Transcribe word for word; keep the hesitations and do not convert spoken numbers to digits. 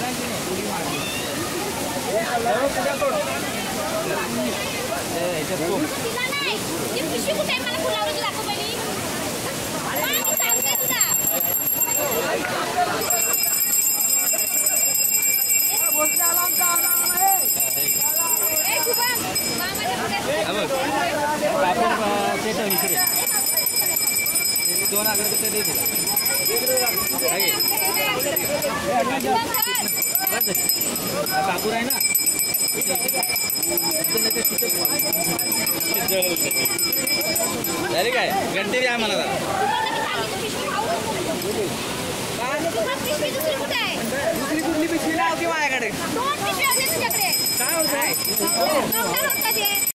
दोन अगरबत्त्या दे तिला. कापूर आहे ना अरे काय घंटे द्या मला दुसरी कुठली पिशवी लाव की माझ्याकडे काय होत